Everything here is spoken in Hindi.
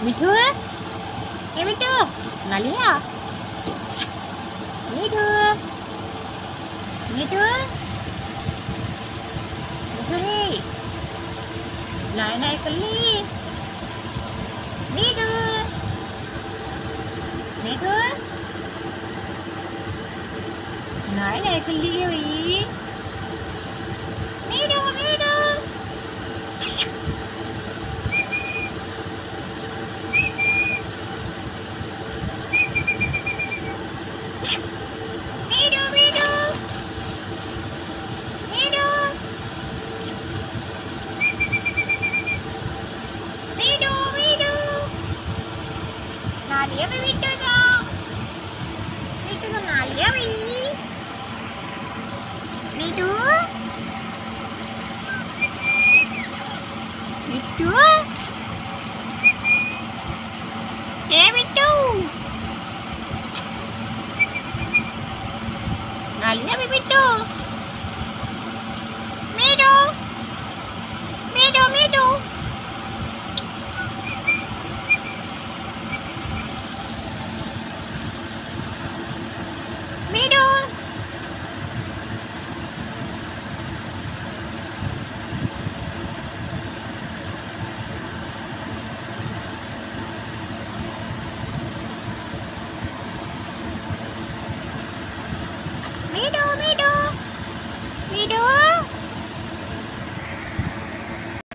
मिठू ये मिठू नालिया मिठू मिठू मिठू रे नाय नाय कल्ली मिठू मिठू नाय नाय कल्ली हुई मिठू मिठू नालिया में मिठू तो नालिया भाई मिठू मिठू ए मिठू नालिया में मिठू